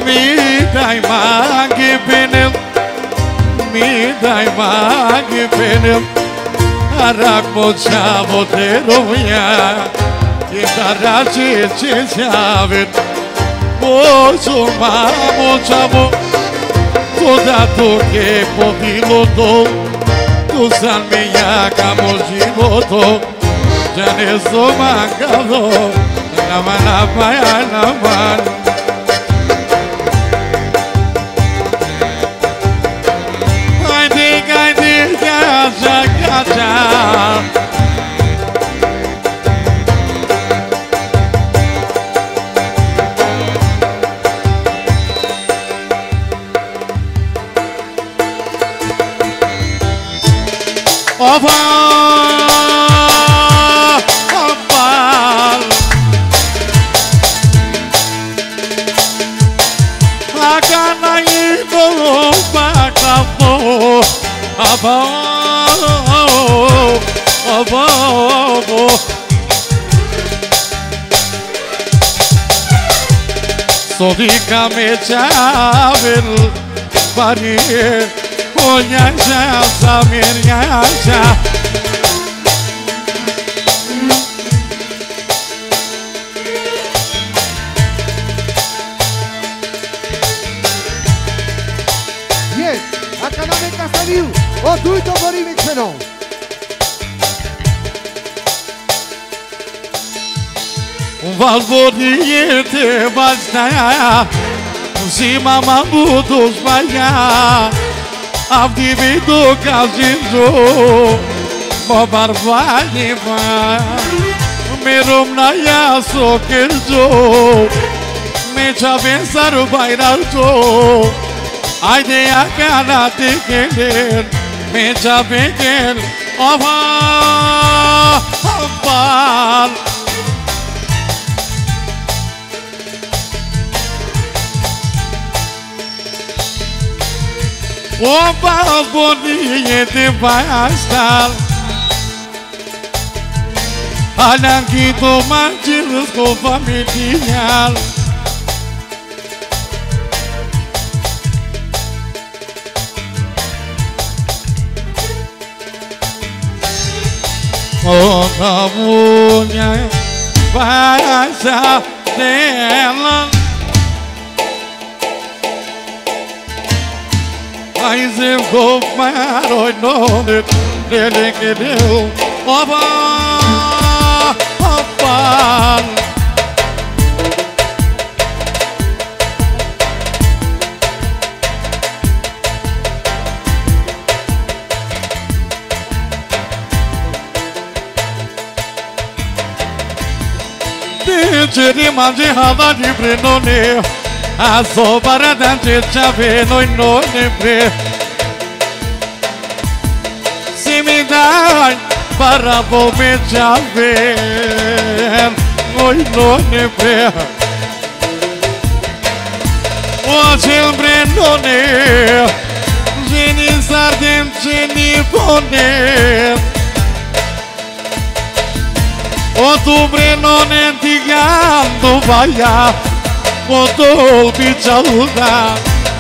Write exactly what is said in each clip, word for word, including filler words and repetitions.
Mi dai maghi benim, mi dai maghi benim. Arak moça boteroya, indaraci çiçavit. Moço ma moça bo, toda toque popiloto. Tu san mi ya camojiloto, janezo mangalo, namana paya naman. Gaja, gaja. Opa, opa. Agana ibo bakapo, opa. Abo, abo. Sodika me çavil bari oynayacağım samir yaşa. Yes, acá no me casaliu, o tu y tu morimik senon. Valvoriete başnaya, zima mamudos maya, avdivido casinzo, mo barvani va, merom naya sokerzo, me çavensar bayralto, ayde yakana tekeler, me çavekel, ova, ova. Opa, bonita vai estar. Alangui do mantiros com familiar. Ona bunha vai estar dela. Mas eu vou para o nome dele que deu. Opa, opa. De de manjada de brenone. A sobra de chave no no sempre. Se me dá para volver chave no no sempre. O sempre no ne. Geni sardem geni pone. O tu brenone tigando vaia. Motor biçaluda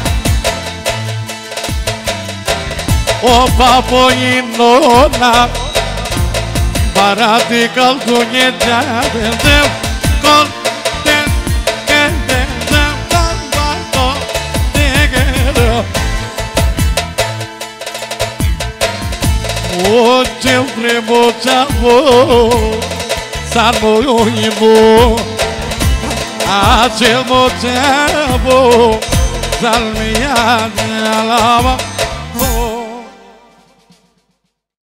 O papo inona Barati kalkunye jadem Kon ten kende Zam bato tegero O sempre mochavo Sarmo yoimo Acel mocevo, salmiat alava.